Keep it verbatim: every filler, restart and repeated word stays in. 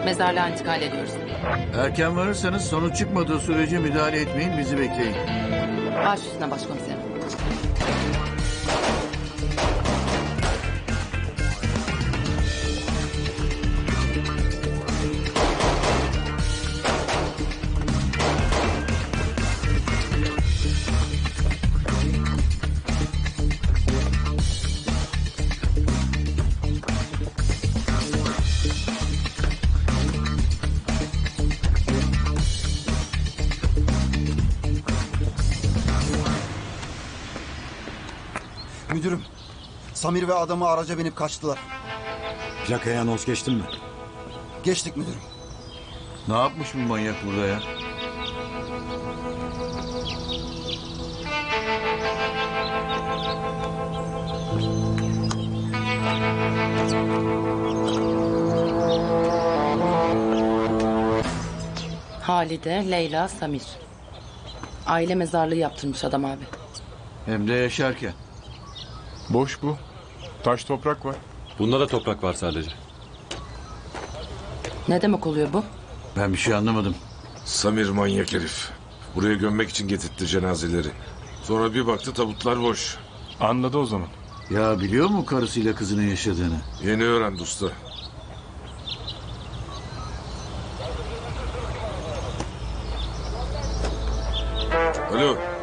Mezarlığa intikal ediyoruz. Erken varırsanız sonuç çıkmadığı sürece müdahale etmeyin, bizi bekleyin. Baş üstüne başkomiserim. Müdürüm, Samir ve adamı araca binip kaçtılar. Plakaya anons geçtin mi? Geçtik müdürüm. Ne yapmış bu manyak burada ya? Halide, Leyla, Samir. Aile mezarlığı yaptırmış adam abi. Hem de yaşarken. Boş bu. Taş toprak var. Bunda da toprak var sadece. Ne demek oluyor bu? Ben bir şey anlamadım. Samir manyak herif. Buraya gömmek için getirtti cenazeleri. Sonra bir baktı tabutlar boş. Anladı o zaman. Ya biliyor mu karısıyla kızının yaşadığını? Yeni öğrendi usta. Alo.